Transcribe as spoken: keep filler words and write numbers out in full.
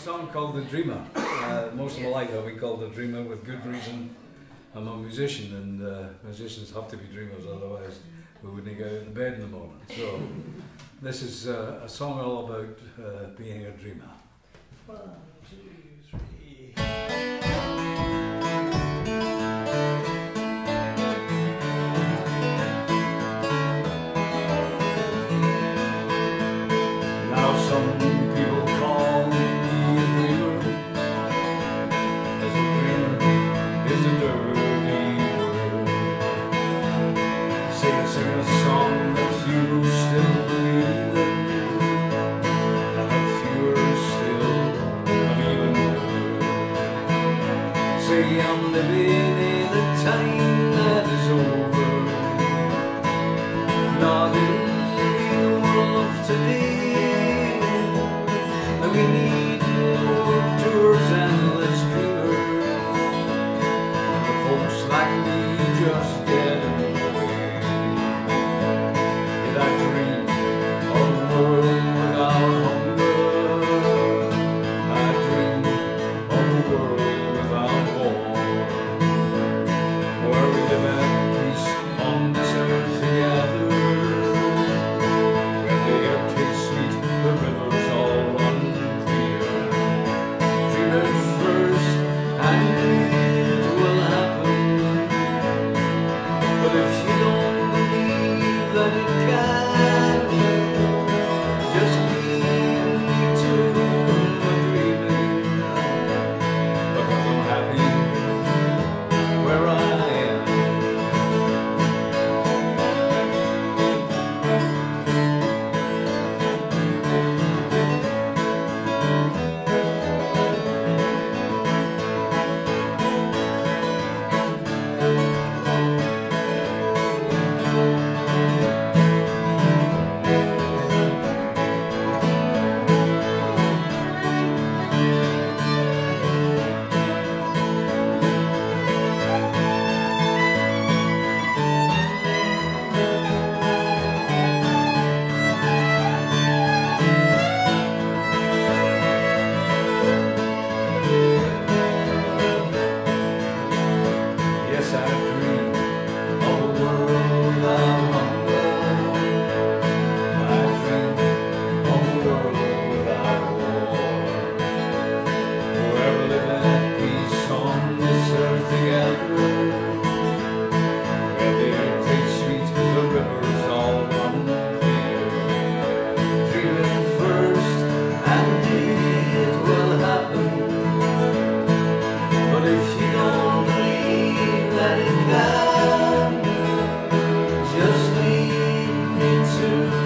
song called The Dreamer. Uh, most Yes. of my life I've been called The Dreamer with good reason. I'm a musician, and uh, musicians have to be dreamers, otherwise we wouldn't get out of bed in the morning. So this is uh, a song all about uh, being a dreamer. One, two, three. Now some people call me a dreamer, as a dreamer is a dirty word. Sing, sing a song that few still believe in, and that fewer still have even heard. Say I'm living in a time that is over, not in the real world of today. And we need more tours and less dreamers, and the folks like me just get in the way. Did I dream of a world without hunger? I dream of a world without war, where we live at peace on this earth together, where the air tastes sweet, the rivers all run clear. Dream it first and it will happen, but if you don't believe that it can, just leave me to the dreaming, because I'm happy where I am. Yes, I dream of a world without hunger. I dream of a world without war, where we live at peace on this earth together, where the air tastes sweet, the rivers all run clear. Dream it first and it will happen, but if you don't believe that it can, just leave me to